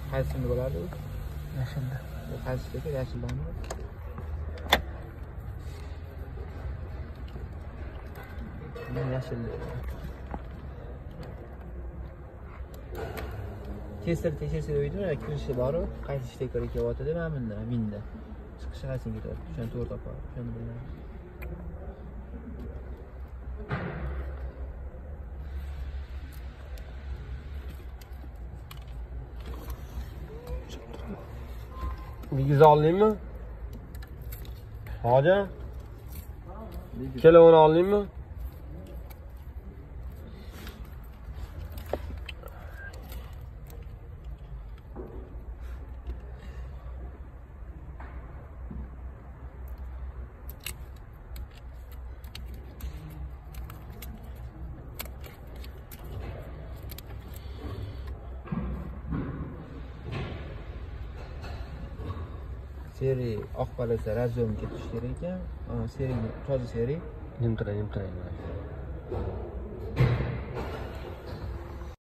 Qaysini bo'ladi? Yashilda. Qaysi kerak? Yashildanmi? Men yashil. Tekshirsa o'ydim, kirishi bor-ku, qaysi ishda kerak kelyapti deb menda. Chiqishi qaysin ketadi? Shuni to'g'ri topadi. Shuni bilaman. Bigiz olayımı? Hoca? Telefon alayım mı? Seri oq paleta razom ketish kerak ekan. Seri toza seri. Nimtiray.